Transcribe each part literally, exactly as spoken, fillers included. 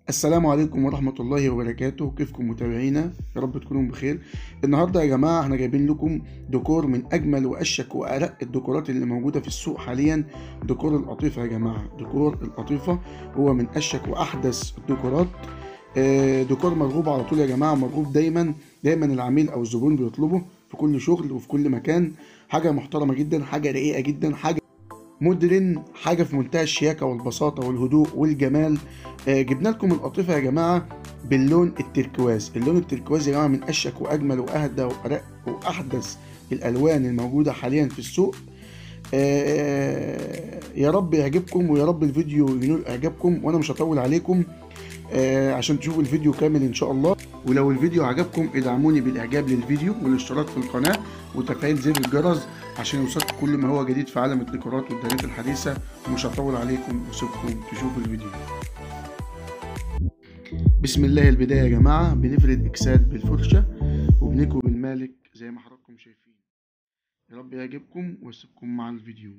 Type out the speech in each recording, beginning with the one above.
السلام عليكم ورحمة الله وبركاته. كيفكم متابعينا؟ يا رب تكونوا بخير. النهاردة يا جماعة احنا جايبين لكم ديكور من أجمل وأشيك وأرق الديكورات اللي موجودة في السوق حاليا. ديكور القطيفة يا جماعة، ديكور القطيفة هو من أشيك وأحدث الديكورات. آه، ديكور مرغوب على طول يا جماعة، مرغوب دايما دايما العميل أو الزبون بيطلبه في كل شغل وفي كل مكان. حاجة محترمة جدا، حاجة رقيقة جدا، حاجة مودرن، حاجه في منتهى الشياكه والبساطه والهدوء والجمال. آه جبنا لكم القطيفه يا جماعه باللون التركواز. اللون التركواز يا جماعه من اشيك واجمل واهدى وارق واحدث الالوان الموجوده حاليا في السوق. آه يا رب يعجبكم، ويا رب الفيديو ينول اعجابكم، وانا مش هطول عليكم آه عشان تشوفوا الفيديو كامل ان شاء الله. ولو الفيديو عجبكم ادعموني بالاعجاب للفيديو والاشتراك في القناه وتفعيل زر الجرس عشان يوصلكم كل ما هو جديد في عالم الديكورات والدهانات الحديثه. ومش هطول عليكم واسيبكم تشوفوا الفيديو. بسم الله. البدايه يا جماعه بنفرد اكسات بالفرشه وبنكوي بالمالك زي ما حضراتكم شايفين. يا رب يعجبكم واسيبكم مع الفيديو.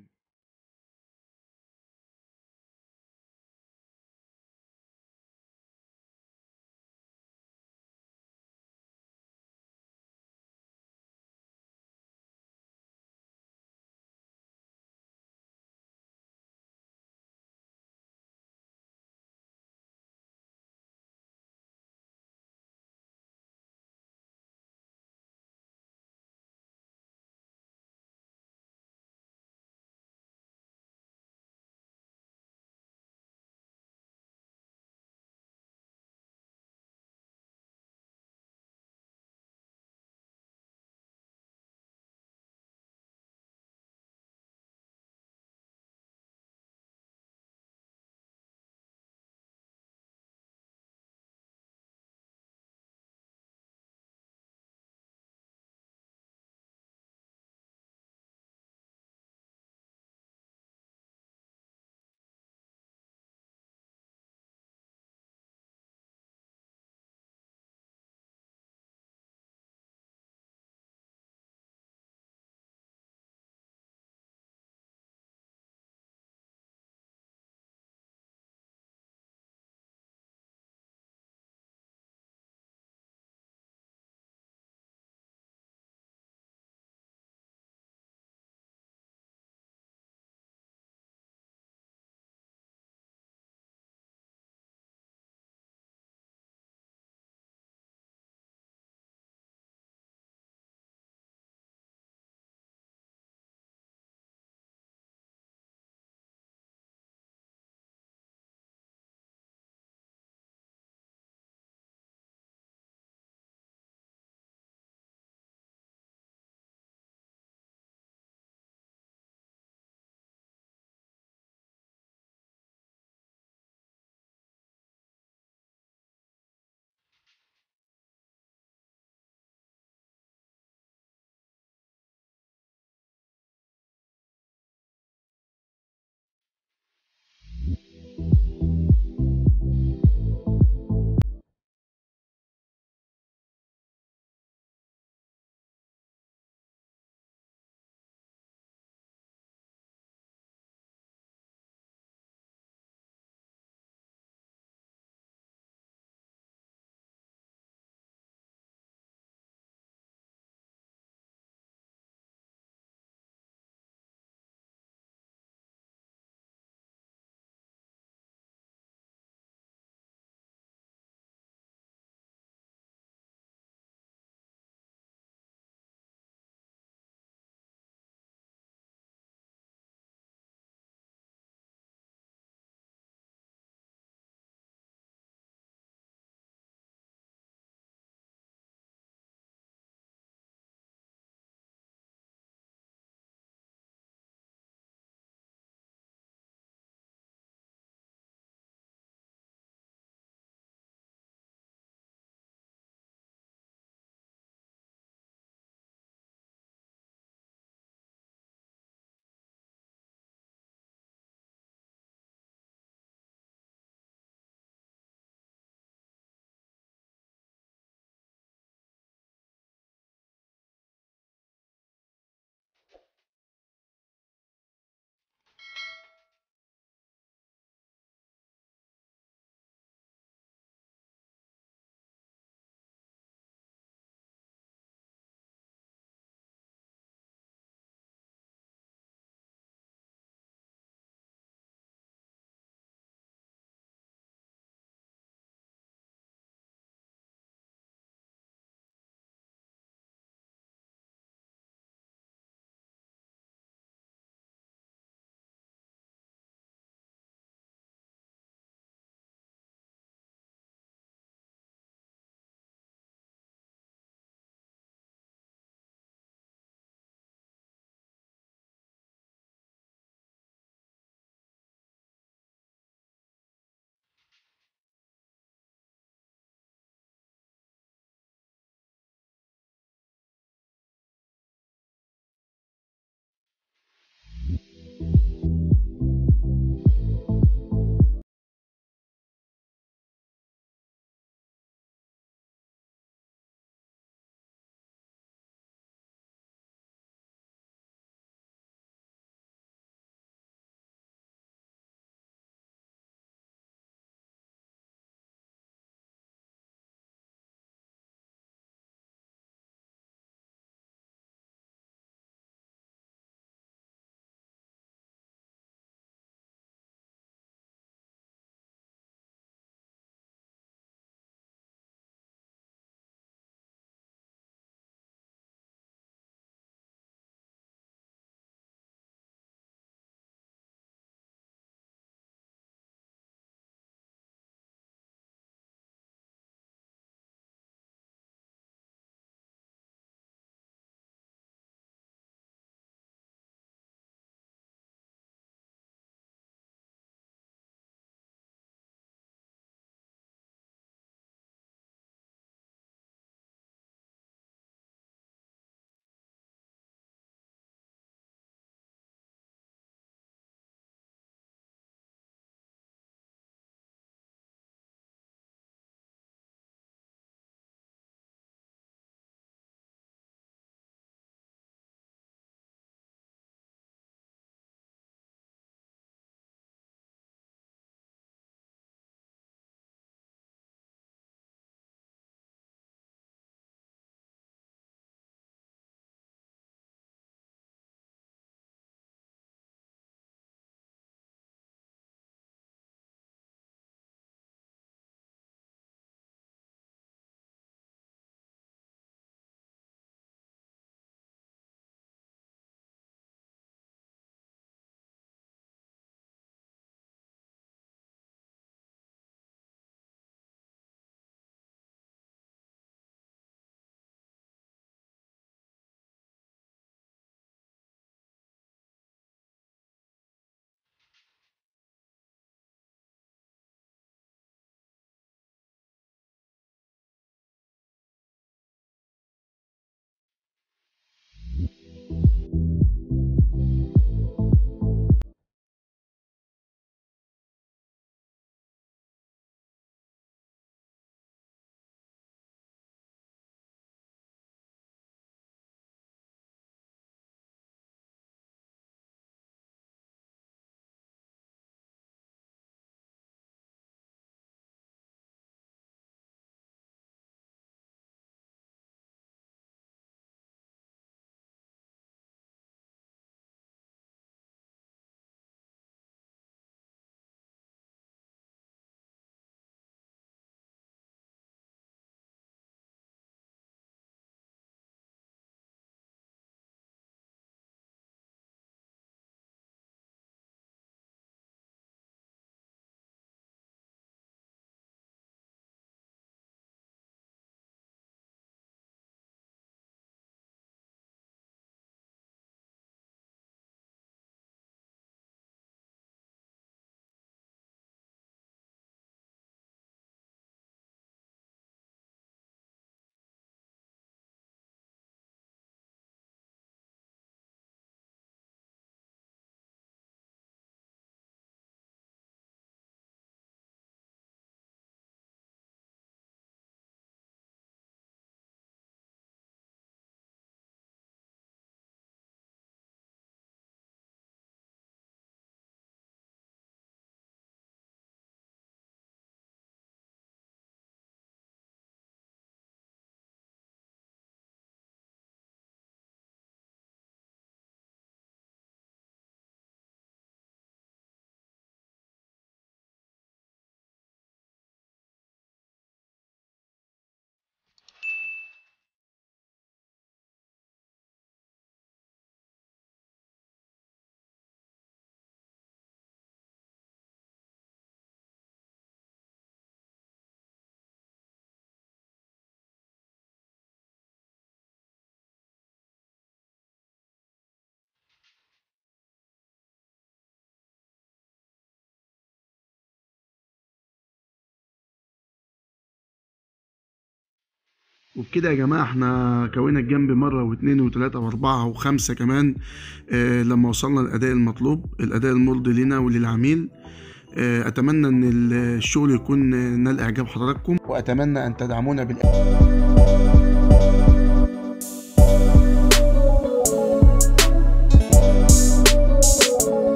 وبكده يا جماعة احنا كوينا الجنب مرة واثنين وثلاثة واربعة وخمسة كمان اه لما وصلنا الأداء المطلوب، الأداء المرضي لنا وللعميل. اه أتمنى أن الشغل يكون نال إعجاب حضراتكم، وأتمنى أن تدعمونا بال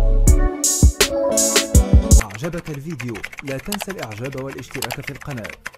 أعجبك الفيديو لا تنسى الإعجاب والاشتراك في القناة.